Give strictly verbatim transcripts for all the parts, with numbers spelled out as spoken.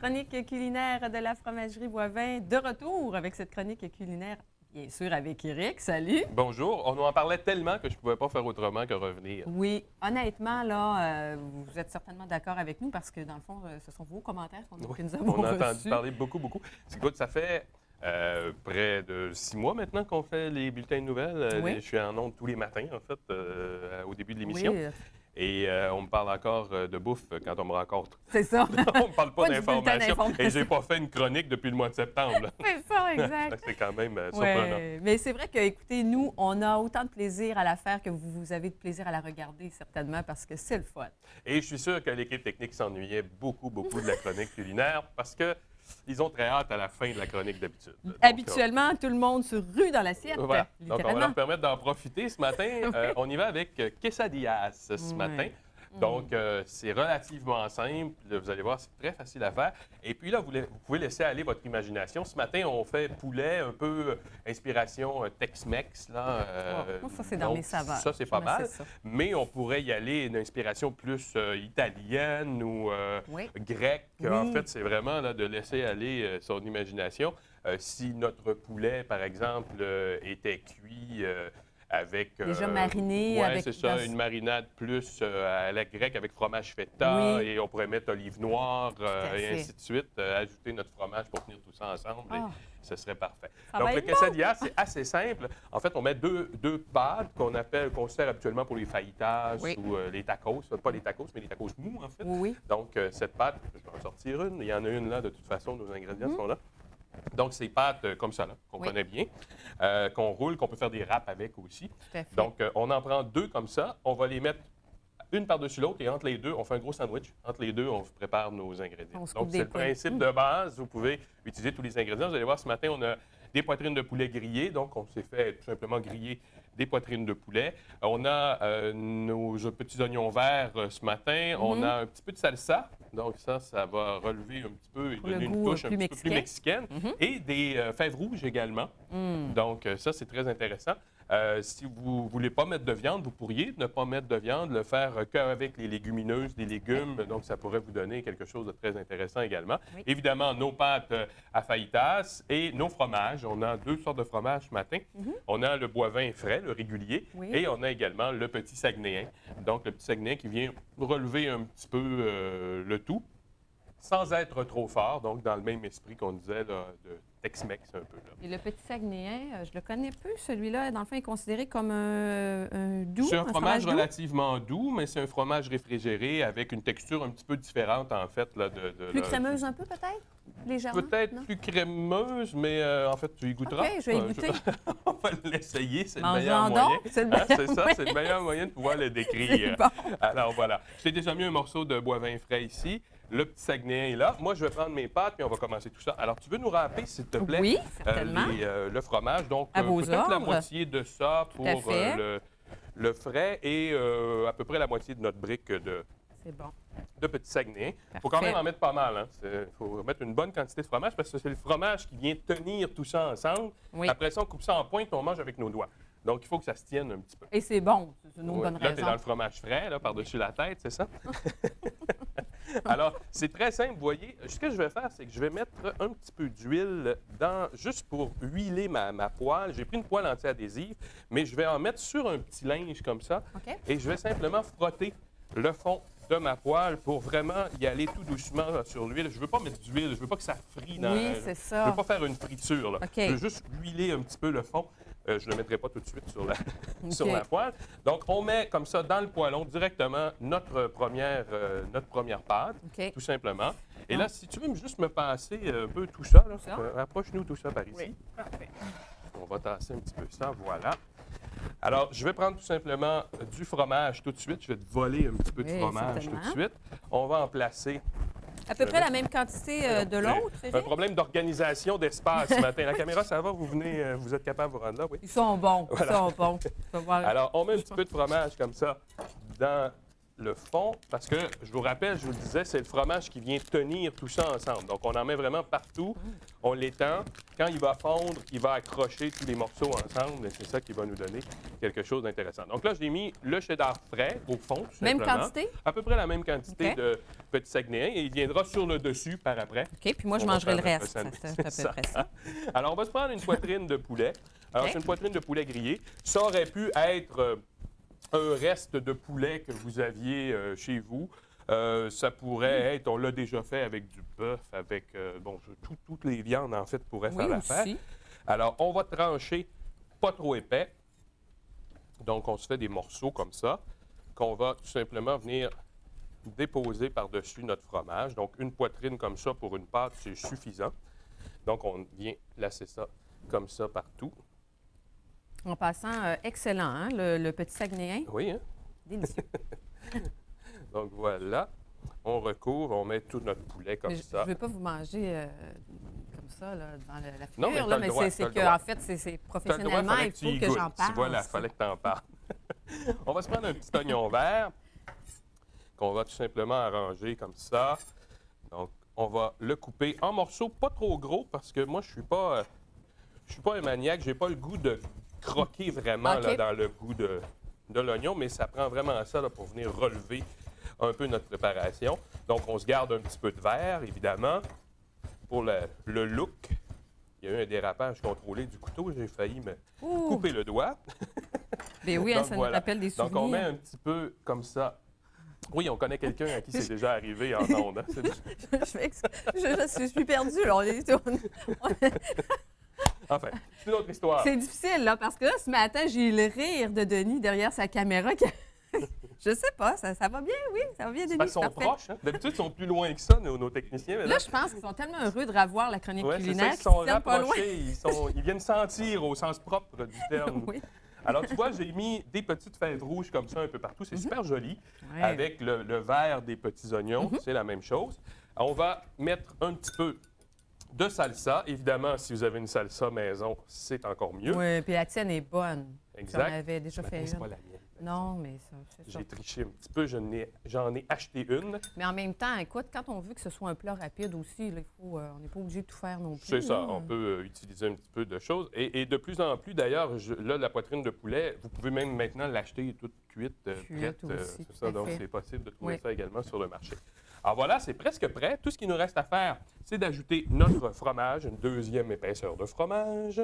chronique culinaire de la fromagerie Boivin, de retour avec cette chronique culinaire, bien sûr, avec Éric. Salut! Bonjour. On en parlait tellement que je ne pouvais pas faire autrement que revenir. Oui, honnêtement, là, euh, vous êtes certainement d'accord avec nous parce que, dans le fond, euh, ce sont vos commentaires qu'on Oui, que nous avons on a reçus. entendu parler beaucoup, beaucoup. Écoute, ça fait euh, près de six mois maintenant qu'on fait les bulletins de nouvelles. Oui. Je suis en ondes tous les matins, en fait, euh, au début de l'émission. Oui, euh, Et euh, on me parle encore euh, de bouffe quand on me rencontre. c'est ça. On ne parle pas, Pas du bulletin d'information. d'information. Et j'ai pas fait une chronique depuis le mois de septembre. là. C'est ça, exact. C'est quand même euh, surprenant. Ouais, mais c'est vrai que, écoutez, nous, on a autant de plaisir à la faire que vous, vous avez de plaisir à la regarder, certainement, parce que c'est le fun. Et je suis sûr que l'équipe technique s'ennuyait beaucoup, beaucoup de la chronique culinaire parce que ils ont très hâte à la fin de la chronique d'habitude. Donc, Habituellement, tout le monde se rue dans l'assiette, Voilà. Donc, on va littéralement. leur permettre d'en profiter ce matin. Euh, on y va avec euh, quesadillas ce Ouais. matin. Donc, euh, c'est relativement simple. Vous allez voir, c'est très facile à faire. Et puis là, vous, la- vous pouvez laisser aller votre imagination. Ce matin, on fait poulet, un peu euh, inspiration euh, Tex-Mex. Là, euh, Oh, moi, ça, c'est dans donc, mes saveurs. Ça, c'est Je pas me mal. sais ça. Mais on pourrait y aller une inspiration plus euh, italienne ou euh, Oui. grecque. Oui. En fait, c'est vraiment là, de laisser aller euh, son imagination. Euh, si notre poulet, par exemple, euh, était cuit euh, avec... Déjà euh, mariné ouais, avec- c'est ça, dans- une marinade plus euh, à la grecque avec fromage feta Oui. et on pourrait mettre olive noire euh, à et fait. ainsi de suite. euh, ajouter notre fromage pour tenir tout ça ensemble Ah. et ce serait parfait. Ça Donc, va le être bon. quesadilla, c'est assez simple. En fait, on met deux, deux pâtes qu'on appelle, qu'on sert habituellement pour les fajitas Oui. ou euh, les tacos. Pas les tacos, mais les tacos mous, en fait. Oui, oui. Donc, euh, cette pâte, je vais en sortir une. Il y en a une là, de toute façon, nos ingrédients Mhm. sont là. Donc, ces pâtes euh, comme ça, là, qu'on Oui. connaît bien, euh, qu'on roule, qu'on peut faire des râpes avec aussi. Tout à fait. Donc, euh, on en prend deux comme ça. On va les mettre une par-dessus l'autre et entre les deux, on fait un gros sandwich. Entre les deux, on prépare nos ingrédients. On se coupe Donc, des c'est le poils. principe Mm. de base. Vous pouvez utiliser tous les ingrédients. Vous allez voir, ce matin, on a des poitrines de poulet grillées. Donc, on s'est fait tout simplement griller des poitrines de poulet. On a euh, nos petits oignons verts euh, ce matin. On Mhm. a un petit peu de salsa. Donc, ça, ça va relever un petit peu et Pour le donner une goût, touche euh, un plus petit peu plus mexicain. mexicaine. Mhm. Et des euh, fèves rouges également. Mm. Donc, euh, ça, c'est très intéressant. Euh, si vous ne voulez pas mettre de viande, vous pourriez ne pas mettre de viande, le faire euh, qu'avec les légumineuses, des légumes. Donc, ça pourrait vous donner quelque chose de très intéressant également. Oui. Évidemment, nos pâtes euh, à fajitas et nos fromages. On a deux sortes de fromages ce matin. Mhm. On a le Boivin frais, le régulier, Oui. et on a également le petit Saguenéen. Donc, le petit Saguenéen qui vient relever un petit peu euh, le tout, sans être trop fort. Donc, dans le même esprit qu'on disait là, de Tex-Mex un peu. Là. Et le petit Saguenéen, euh, je le connais peu, celui-là. Dans le fond, il est considéré comme un, un doux. C'est un fromage doux. relativement doux, mais c'est un fromage réfrigéré avec une texture un petit peu différente, en fait. Là, de, de- Plus là, crémeuse un peu, peut-être? Légèrement? Peut-être non? plus crémeuse, mais euh, en fait, tu y goûteras. OK, je vais y Euh, goûter. On va l'essayer, c'est le Mange-en meilleur donc, moyen. c'est le Hein, meilleur c'est ça, moyen. c'est le meilleur moyen de pouvoir le décrire. C'est bon. Alors voilà, je t'ai déjà mis un morceau de Boivin frais ici. Le petit Saguenéen est là. Moi, je vais prendre mes pâtes, puis on va commencer tout ça. Alors, tu veux nous râper, s'il te plaît? Oui, euh, certainement. les, euh, le fromage. Donc, À euh, vos peut-être la ordres. moitié de ça pour à fait. euh, le, le frais et euh, à peu près la moitié de notre brique de, C'est bon. de petit Saguenéen. Il faut quand Parfait. même en mettre pas mal. Il faut mettre une bonne quantité de fromage parce que c'est le fromage qui vient tenir tout ça ensemble. Oui. Après ça, on coupe ça en pointe et on mange avec nos doigts. Donc, il faut que ça se tienne un petit peu. Et c'est bon. C'est une autre Ouais. bonne Là, tu es raison. dans le fromage frais, là, par-dessus la tête, c'est ça? Alors, c'est très simple, vous voyez. Ce que je vais faire, c'est que je vais mettre un petit peu d'huile dans, juste pour huiler ma, ma poêle. J'ai pris une poêle anti-adhésive, mais je vais en mettre sur un petit linge comme ça. OK. Et je vais simplement frotter le fond de ma poêle pour vraiment y aller tout doucement sur l'huile. Je ne veux pas mettre d'huile, je ne veux pas que ça frie dans Oui, la- c'est Je ne ça. veux pas faire une friture. Là. OK. Je veux juste huiler un petit peu le fond. Euh, je ne le mettrai pas tout de suite sur la, sur OK. la poêle. Donc, on met comme ça dans le poêlon directement notre première, euh, notre première pâte, OK. tout simplement. Et Ah. là, si tu veux juste me passer un peu tout ça, là, Ça? euh, approche-nous tout ça par ici. Oui. Parfait. On va tasser un petit peu ça, voilà. Alors, je vais prendre tout simplement du fromage tout de suite. Je vais te voler un petit peu de Oui, fromage tout certainement. de suite. On va en placer. À peu près la même quantité euh, de l'autre, Un Éric? problème d'organisation d'espace ce matin. La caméra, ça va? Vous venez, euh, vous êtes capable de vous rendre là, oui? Ils sont bons. Voilà. Ils sont bons. Tu vas voir. Alors, on met un petit peu de fromage comme ça dans le fond, parce que, je vous rappelle, je vous le disais, c'est le fromage qui vient tenir tout ça ensemble. Donc, on en met vraiment partout, on l'étend. Quand il va fondre, il va accrocher tous les morceaux ensemble, et c'est ça qui va nous donner quelque chose d'intéressant. Donc là, j'ai mis le cheddar frais au fond, tout Même simplement. quantité? À peu près la même quantité OK. de petit saguenéen, et il viendra sur le dessus par après. OK, puis moi, je On va mangerai le faire reste. notre Ça, sandwich. C'est à peu près ça. Alors, on va se prendre une poitrine de poulet. Alors, OK. c'est une poitrine de poulet grillé. Ça aurait pu être euh, un reste de poulet que vous aviez euh, chez vous. Euh, ça pourrait être, on l'a déjà fait avec du bœuf, avec, euh, bon, je- tout- toutes les viandes, en fait, pourraient Oui, faire l'affaire. aussi. Alors, on va trancher pas trop épais. Donc, on se fait des morceaux comme ça, qu'on va tout simplement venir déposer par-dessus notre fromage. Donc, une poitrine comme ça pour une pâte, c'est suffisant. Donc, on vient placer ça comme ça partout. En passant, euh, excellent, hein, le, le petit Saguenéen. Oui, hein? Délicieux. Donc, voilà. On recouvre, on met tout notre poulet comme Mais je ça. ne veux pas vous manger euh, comme ça, là, devant la, la Non, mais figure, t'as là, le mais droit, c'est c'est t'as le que, droit. en fait, c'est c'est T'as le droit, professionnellement, fallait il que tu faut y que goûtes. j'en parle. Tu vois, il fallait que tu en parles. On va se prendre un petit oignon vert qu'on va tout simplement arranger comme ça. Donc, on va le couper en morceaux pas trop gros parce que moi, je suis pas, euh, je suis pas un maniaque. J'ai pas le goût de croquer vraiment OK. là, dans le goût de, de l'oignon, mais ça prend vraiment ça là, pour venir relever un peu notre préparation. Donc, on se garde un petit peu de vert, évidemment, pour le, le look. Il y a eu un dérapage contrôlé du couteau. J'ai failli me Ouh! couper le doigt. Ben oui, hein, Donc, ça voilà. nous rappelle des Donc, on met souvenirs. un petit peu comme ça. Oui, on connaît quelqu'un à qui c'est déjà arrivé en ondes. Hein? C'est- je, m'ex- je- je- je suis perdue. Là. On est- on- on- Enfin, c'est une autre histoire. c'est difficile, là, parce que là, ce matin, j'ai eu le rire de Denis derrière sa caméra. qui- je sais pas, ça, ça va bien, oui, ça va bien, Denis. Parce qu'ils sont parfait. proches. Hein? D'habitude, ils sont plus loin que ça, nos, nos techniciens. Mais là, Là, je pense qu'ils sont tellement heureux de revoir la chronique ouais, c'est ça, culinaire ils qu'ils sont se tiennent pas loin. rapprochés. Ils, sont, ils viennent sentir au sens propre du terme. Oui. Alors, tu vois, j'ai mis des petites fèves rouges comme ça un peu partout. C'est super joli. Ouais. Avec le, le vert des petits oignons, c'est la même chose. On va mettre un petit peu de salsa. Évidemment, si vous avez une salsa maison, c'est encore mieux. Oui, puis la tienne est bonne. Exact. On avait déjà Mais fait c'est une. pas la mienne. Non, mais ça, c'est ça. J'ai triché un petit peu, je n'ai- j'en ai acheté une. Mais en même temps, écoute, quand on veut que ce soit un plat rapide aussi, là, il faut, euh, on n'est pas obligé de tout faire non plus. C'est ça, là. on peut euh, utiliser un petit peu de choses. Et, et de plus en plus, d'ailleurs, je- là, la poitrine de poulet, vous pouvez même maintenant l'acheter toute cuite, euh, Cuite prête. euh, aussi, c'est tout ça, à donc fait. c'est possible de trouver Oui. ça également sur le marché. Alors voilà, c'est presque prêt. Tout ce qui nous reste à faire, c'est d'ajouter notre fromage, une deuxième épaisseur de fromage.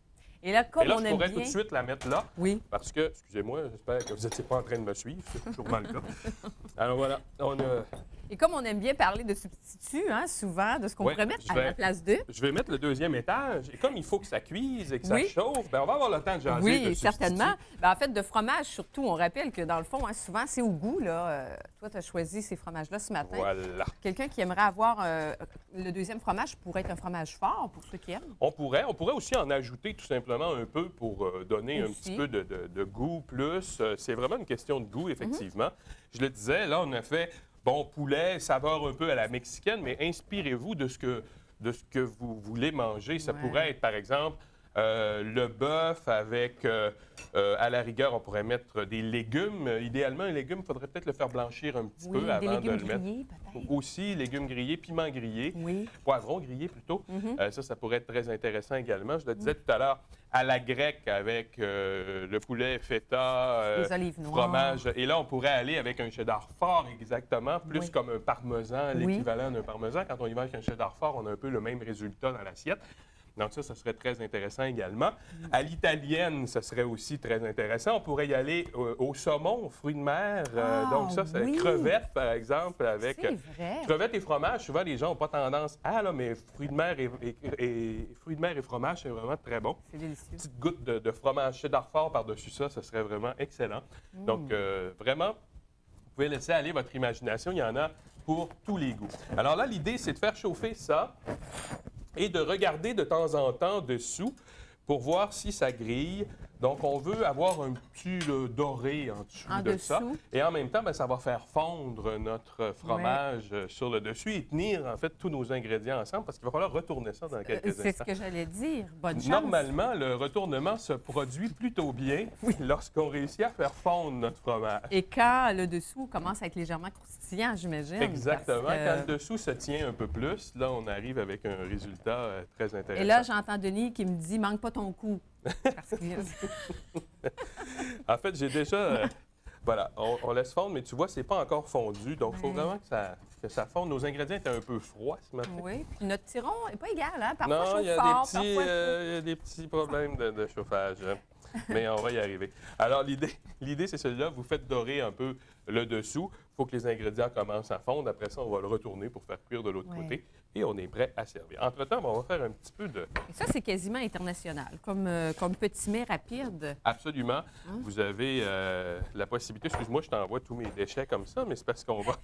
Et là, comme Et là, on je aime pourrais bien... tout de suite la mettre là. Oui. Parce que, excusez-moi, j'espère que vous n'étiez pas en train de me suivre, c'est sûrement le cas. Alors voilà, on a... Et comme on aime bien parler de substituts, hein, souvent, de ce qu'on Ouais, pourrait mettre je à vais- la place d'eux. Je vais mettre le deuxième étage. Et comme il faut que ça cuise et que Oui. ça chauffe, ben on va avoir le temps de jaser de Oui, substituts. certainement. Ben, en fait, de fromage, surtout, on rappelle que dans le fond, hein, souvent, c'est au goût. Là. Euh, toi, tu as choisi ces fromages-là ce matin. Voilà. Quelqu'un qui aimerait avoir euh, le deuxième fromage pourrait être un fromage fort pour ceux qui aiment. On pourrait, on pourrait aussi en ajouter tout simplement un peu pour euh, donner un Aussi. petit peu de, de- de goût plus. Euh, c'est vraiment une question de goût, Mhm. effectivement. Je le disais, là, on a fait bon poulet, saveur un peu à la mexicaine, mais inspirez-vous de ce que, de ce que vous voulez manger. Ça Ouais. pourrait être, par exemple, euh, le bœuf avec, euh, euh, à la rigueur, on pourrait mettre des légumes. Euh, Idéalement, un légume, il faudrait peut-être le faire blanchir un petit Oui, peu des avant de légumes le mettre. grillés, peut-être. Aussi, légumes grillés, piments grillés. Oui. Poivrons grillés plutôt. Mhm. Euh, ça, ça pourrait être très intéressant également. Je le disais tout à l'heure, à la grecque avec euh, le poulet feta, euh, Des olives noires. fromage. Et là, on pourrait aller avec un cheddar fort exactement, plus Oui. comme un parmesan, Oui. l'équivalent d'un parmesan. Quand on y va avec un cheddar fort, on a un peu le même résultat dans l'assiette. Donc ça, ça serait très intéressant également. Mm. À l'italienne, ça serait aussi très intéressant. On pourrait y aller euh, au saumon, aux fruits de mer. Euh, Ah, donc ça, c'est oui. crevettes, par exemple, avec... C'est vrai. Crevettes et fromage, souvent les gens n'ont pas tendance à, là, mais fruits de mer et, et- et- fruits de mer et fromage, c'est vraiment très bon. C'est délicieux. Petite goutte de, de fromage cheddar fort par-dessus ça, ce serait vraiment excellent. Mm. Donc, euh, vraiment, vous pouvez laisser aller votre imagination, il y en a pour tous les goûts. Alors là, l'idée, c'est de faire chauffer ça et de regarder de temps en temps dessous pour voir si ça grille. Donc, on veut avoir un petit là, doré en dessous En de dessous. ça. Et en même temps, bien, ça va faire fondre notre fromage euh, sur le dessus et tenir, en fait, tous nos ingrédients ensemble parce qu'il va falloir retourner ça dans quelques Euh, C'est ce instants. que j'allais dire. Bonne chance. Normalement, le retournement se produit plutôt bien lorsqu'on réussit à faire fondre notre fromage. Et quand le dessous commence à être légèrement croustillant, j'imagine. Exactement. parce que- Quand le dessous se tient un peu plus, là, on arrive avec un résultat euh, très intéressant. Et là, j'entends Denis qui me dit « manque pas ton coup ». Parce que... En fait, j'ai déjà... euh, voilà, on, on laisse fondre, mais tu vois, c'est pas encore fondu. Donc, il faut Ouais. vraiment que ça, que ça fonde. Nos ingrédients étaient un peu froids ce matin. Oui, puis notre tiron n'est pas égal, hein? Parfois Non, chauffe il y, a fort, des petits, parfois... euh, il y a des petits problèmes de, de chauffage. hein. Mais on va y arriver. Alors, l'idée, l'idée c'est celle-là. Vous faites dorer un peu le dessous. Il faut que les ingrédients commencent à fondre. Après ça, on va le retourner pour faire cuire de l'autre Ouais. côté. Et on est prêt à servir. Entre-temps, ben, on va faire un petit peu de... Et ça, c'est quasiment international, comme, euh, comme petit mets rapide. Absolument. Hein? Vous avez euh, la possibilité... Excuse-moi, je t'envoie tous mes déchets comme ça, mais c'est parce qu'on va...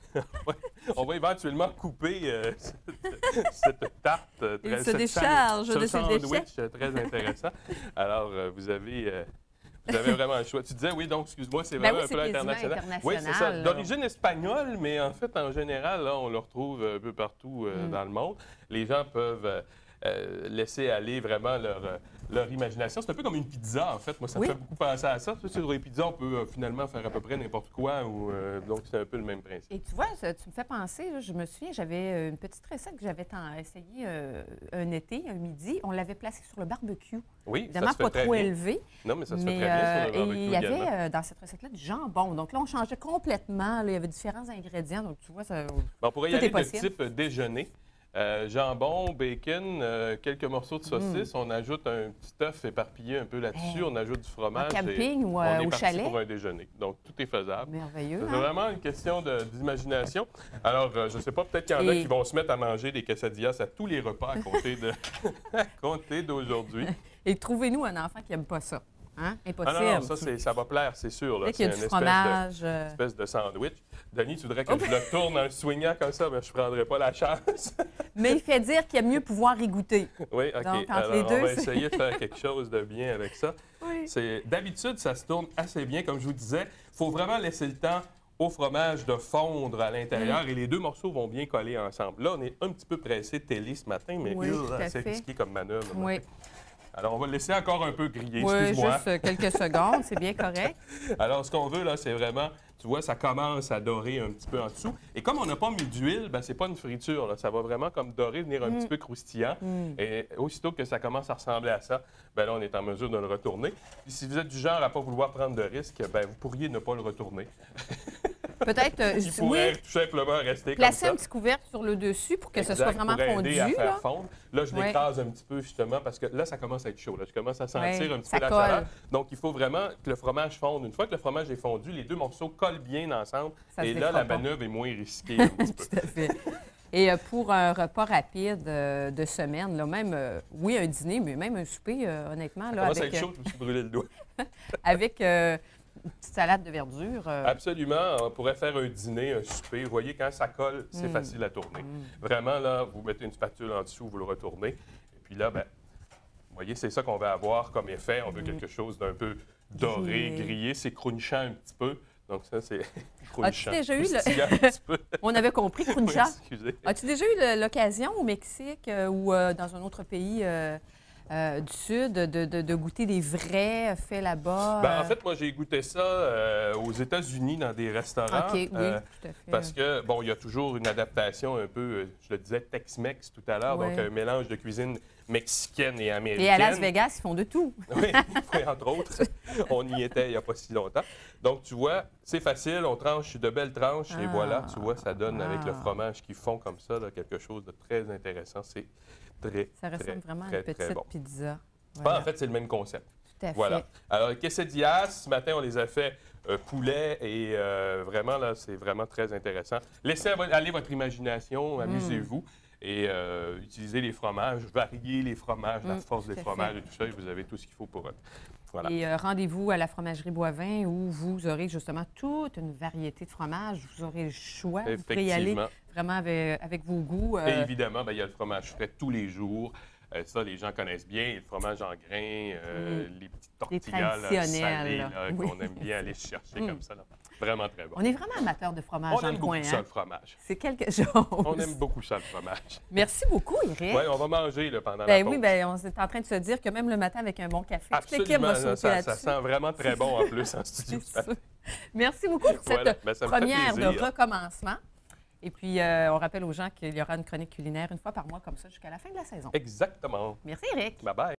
on va éventuellement couper euh, cette, cette tarte. euh, Il très- se cette décharge sandwich- de ce ses déchets. sandwich euh, très intéressant. Alors, euh, vous avez... euh, vous avez vraiment le choix. Tu disais, oui, donc, excuse-moi, c'est Ben vraiment oui, un c'est plat quasiment international. Oui, c'est ça. international, là. D'origine espagnole, mais en fait, en général, là, on le retrouve un peu partout euh, Mm. dans le monde. Les gens peuvent euh, euh, laisser aller vraiment leur, euh, leur imagination. C'est un peu comme une pizza, en fait. Moi, ça Oui. me fait beaucoup penser à ça. Tu sais, sur les pizzas, on peut euh, finalement faire à peu près n'importe quoi. Ou, euh, donc, c'est un peu le même principe. Et tu vois, ça- tu me fais penser, là, je me souviens, j'avais euh, une petite recette que j'avais ten- essayée euh, un été, un midi. On l'avait placée sur le barbecue. Oui, Évidemment, ça se fait pas très trop bien. élevé. Non, mais ça se Mais, fait très bien sur euh, le barbecue et il y avait également. euh, dans cette recette-là du jambon. Donc là, on changeait complètement. Là, il y avait différents ingrédients. Donc tu vois, ça. Bon, on pourrait y tout aller est de possible. type déjeuner. Euh, jambon, bacon, euh, quelques morceaux de saucisse. On ajoute un petit œuf éparpillé un peu là-dessus. Mm. Hey. On ajoute du fromage. En et camping ou on euh, est au parti chalet. pour un déjeuner. Donc, tout est faisable. Merveilleux. C'est hein? vraiment une question de- d'imagination. Alors, euh, je ne sais pas, peut-être qu'il y en a Et- qui vont se mettre à manger des quesadillas à tous les repas à compter de- à compter d'aujourd'hui. Et trouvez-nous un enfant qui n'aime pas ça. Hein? Ah Impossible. non, non, ça, c'est- ça va plaire, c'est sûr. là. Dès qu'il y a C'est du une espèce de- fromage. euh, espèce de sandwich. Denis, tu voudrais que Oh. je le tourne en swingant comme ça, mais je ne prendrais pas la chance. Mais il fait dire qu'il aime mieux pouvoir y goûter. Oui, OK. Donc, entre Alors, les on deux, va c'est- essayer de faire quelque chose de bien avec ça. Oui. C'est- D'habitude, ça se tourne assez bien, comme je vous disais. Il faut vraiment laisser le temps au fromage de fondre à l'intérieur Mm. et les deux morceaux vont bien coller ensemble. Là, on est un petit peu pressé de télé ce matin, mais Oui, euh, tout à c'est fait. risqué comme manœuvre. le Oui, matin. Alors, on va le laisser encore un peu griller, oui excuse-moi. juste euh, quelques secondes, c'est bien correct. Alors, ce qu'on veut, là, c'est vraiment, tu vois, ça commence à dorer un petit peu en dessous. Et comme on n'a pas mis d'huile, ben, c'est pas une friture, là. Ça va vraiment comme dorer, venir un Mm. petit peu croustillant. Mm. Et aussitôt que ça commence à ressembler à ça, ben là, on est en mesure de le retourner. Puis si vous êtes du genre à ne pas vouloir prendre de risques, ben vous pourriez ne pas le retourner. Peut-être, euh, Il je- pourrait oui, tout simplement rester placer un comme ça. petit couvercle sur le dessus pour que ce Exact, soit vraiment pour fondu. aider à faire Là. fondre. Là, je Ouais. l'écrase un petit peu justement parce que là, ça commence à être chaud. Là. Je commence à sentir Ouais, un petit ça peu la colle. chaleur. Donc, il faut vraiment que le fromage fonde. Une fois que le fromage est fondu, les deux morceaux collent bien ensemble. Ça se et là, défera la pas. manœuvre est moins risquée un petit peu. Tout à fait. Et euh, pour un repas rapide euh, de semaine, là, même, euh, oui, un dîner, mais même un souper, euh, honnêtement, Ça là, commence à avec, être chaud, je me suis brûlé le doigt. euh, avec euh, une petite salade de verdure. euh, Absolument. On pourrait faire un dîner, un souper. Vous voyez, quand ça colle, c'est Mm. facile à tourner. Mm. Vraiment, là, vous mettez une spatule en dessous, vous le retournez. Et puis là, ben, vous voyez, c'est ça qu'on va avoir comme effet. On veut Mm. quelque chose d'un peu doré, Grillé. grillé. C'est crunchant un petit peu. Donc ça, c'est As-tu crunchant. déjà eu le- Croustillant un petit peu. On avait compris, Oui, cruncha. excusez. As-tu déjà eu le- l'occasion au Mexique euh, ou euh, dans un autre pays euh, euh, du Sud de, de- de goûter des vrais faits là-bas? Ben, en euh? fait, moi, j'ai goûté ça euh, aux États-Unis dans des restaurants. OK, oui, euh, tout à fait. Parce que, bon, il y a toujours une adaptation un peu, euh, je le disais, Tex-Mex tout à l'heure, Ouais. donc un mélange de cuisine mexicaine et américaine. Et à Las Vegas, ils font de tout. Oui, oui, entre autres. On y était il n'y a pas si longtemps. Donc, tu vois, c'est facile, on tranche de belles tranches et Ah. voilà, tu vois, ça donne avec le Ah. fromage qui fond comme ça, là, quelque chose de très intéressant. C'est très, Ça ressemble très, vraiment à très, une très petite bon. pizza. Ben, Voilà. en fait, c'est le même concept. Tout à Voilà. fait. Alors, les quesadillas, ce matin, on les a fait euh, poulet et euh, vraiment, là, c'est vraiment très intéressant. Laissez aller votre imagination, amusez-vous. Et euh, utilisez les fromages, variez les fromages, la Mm, force des tout à fromages fait. et tout ça, et vous avez tout ce qu'il faut pour eux. Voilà. Et euh, rendez-vous à la fromagerie Boivin où vous aurez justement toute une variété de fromages. Vous aurez le choix. Vous pourrez y aller Effectivement. vraiment avec, avec vos goûts. euh, Et évidemment, ben, il y a le fromage frais tous les jours. Euh, ça, les gens connaissent bien. Le fromage en grains, euh, Mm. les petites Les tortillas là, traditionnels, salées là. là, Oui. qu'on aime bien aller chercher Mm. comme ça. Là. Vraiment très bon. On est vraiment amateurs de fromage On dans aime le beaucoup coin. ça, Hein? le fromage. C'est quelque chose. On aime beaucoup ça, le fromage. Merci beaucoup, Éric. Oui, on va manger là, pendant la Ben pause. oui, ben on est en train de se dire que même le matin avec un bon café, toute l'équipe Absolument, va ça, sauter ça, là-dessus. sent vraiment très bon en plus en studio. C'est sûr. Merci beaucoup pour cette Voilà, ben, ça me fait première de plaisir. recommencement. Et puis, euh, on rappelle aux gens qu'il y aura une chronique culinaire une fois par mois comme ça jusqu'à la fin de la saison. Exactement. Merci, Éric. Bye bye.